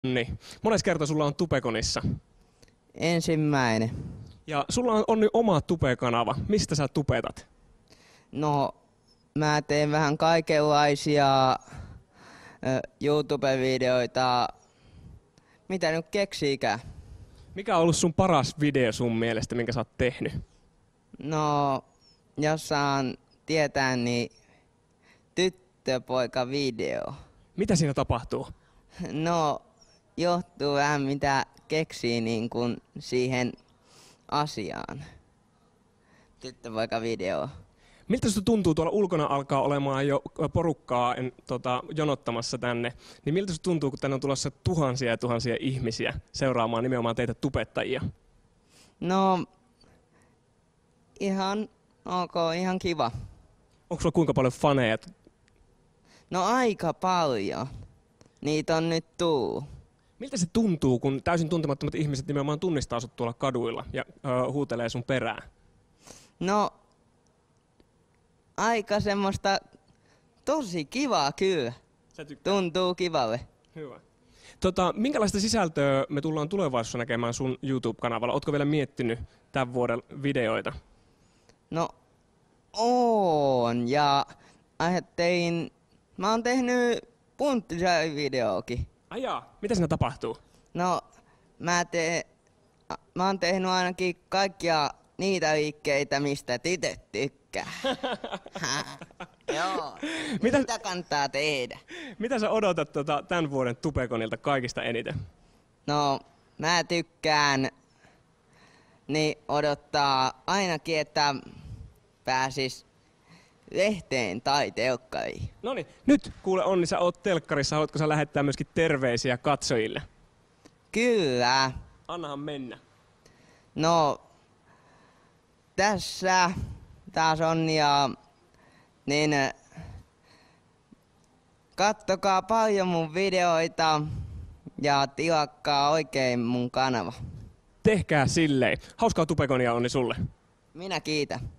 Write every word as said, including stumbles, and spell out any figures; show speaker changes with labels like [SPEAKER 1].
[SPEAKER 1] Niin. Mones kerta sulla on Tubeconissa?
[SPEAKER 2] Ensimmäinen.
[SPEAKER 1] Ja sulla on, on nyt oma Tube-kanava. Mistä sä tubetat?
[SPEAKER 2] No, mä teen vähän kaikenlaisia ö, YouTube-videoita. Mitä nyt keksiikään?
[SPEAKER 1] Mikä on ollut sun paras video sun mielestä, minkä sä oot tehnyt?
[SPEAKER 2] No, jos saan tietää, niin tyttöpoika-video.
[SPEAKER 1] Mitä siinä tapahtuu?
[SPEAKER 2] No, johtuu vähän mitä keksii niin kuin siihen asiaan. Tyttöpoika-video.
[SPEAKER 1] Miltä susta tuntuu, tuolla ulkona alkaa olemaan jo porukkaa en, tota, jonottamassa tänne, niin miltä susta tuntuu, kun tänne on tulossa tuhansia ja tuhansia ihmisiä seuraamaan nimenomaan teitä tubettajia?
[SPEAKER 2] No, ihan ok, ihan kiva.
[SPEAKER 1] Onko sulla kuinka paljon faneja?
[SPEAKER 2] No aika paljon. Niitä on nyt tuu.
[SPEAKER 1] Miltä se tuntuu, kun täysin tuntemattomat ihmiset nimenomaan tunnistaa sut tuolla kaduilla ja ö, huutelee sun perään?
[SPEAKER 2] No, aika semmoista tosi kivaa kyllä. Tuntuu kivalle.
[SPEAKER 1] Hyvä. Tota, minkälaista sisältöä me tullaan tulevaisuudessa näkemään sun YouTube-kanavalla? Ootko vielä miettinyt tämän vuoden videoita?
[SPEAKER 2] No, on. Ja ajattelin, mä oon tehnyt punttisäävideokin.
[SPEAKER 1] Ai jaa, mitä siinä tapahtuu?
[SPEAKER 2] No, mä, te, mä oon tehnyt ainakin kaikkia niitä liikkeitä, mistä tytöt tykkää. Joo,
[SPEAKER 1] Mitä-
[SPEAKER 2] mitä kannattaa tehdä?
[SPEAKER 1] Mitä sä odotat tota, tämän vuoden Tubeconilta kaikista eniten?
[SPEAKER 2] No, mä tykkään niin odottaa ainakin, että pääsis lehteen tai telkkariin.
[SPEAKER 1] Noniin, nyt kuule Onni, sä oot telkkarissa, haluatko sä lähettää myöskin terveisiä katsojille?
[SPEAKER 2] Kyllä.
[SPEAKER 1] Annahan mennä.
[SPEAKER 2] No, tässä taas on ja niin kattokaa paljon mun videoita ja tilatkaa oikein mun kanava.
[SPEAKER 1] Tehkää silleen. Hauskaa Tubeconia Onni sulle.
[SPEAKER 2] Minä kiitän.